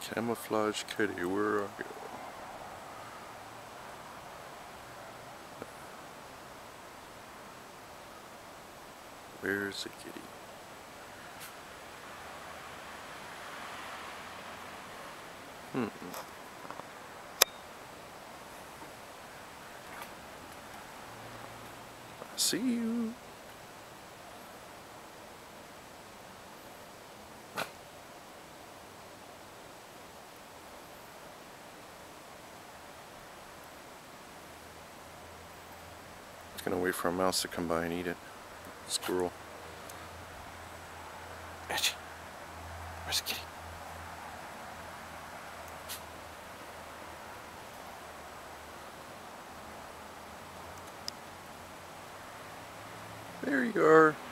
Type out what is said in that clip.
Camouflage kitty, where are you? Where's the kitty? I see you. It's gonna wait for a mouse to come by and eat it. Squirrel. Itchy. Where's the kitty? There you are.